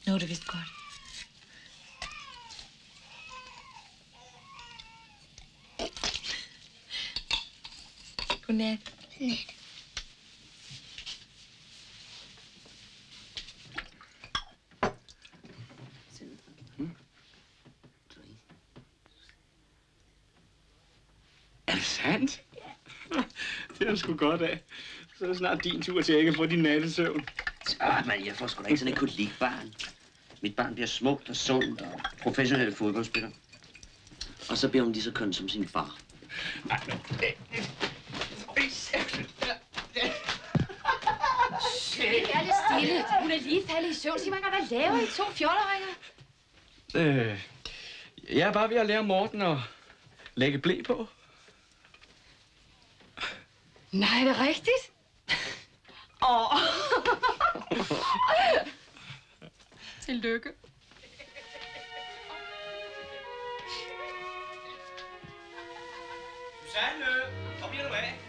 Nu er det vist godt. Godnat. Nat. Er det sandt? Ja. Det er sgu godt af. Så er det snart din tur til at ikke få din nattesøvn. Men jeg får sgu da ikke sådan en kolikbarn. Mit barn bliver smukt og sundt og professionel fodboldspiller. Og så bliver hun lige så køn som sin far. Det er lidt stille. Hun er lige faldet i søvn. Sig mig, hvad laver I to fjolleringer? Jeg er bare ved at lære Morten at lægge ble på. Nej, er det rigtigt? Tillykke. Susanne, hvor bliver du af?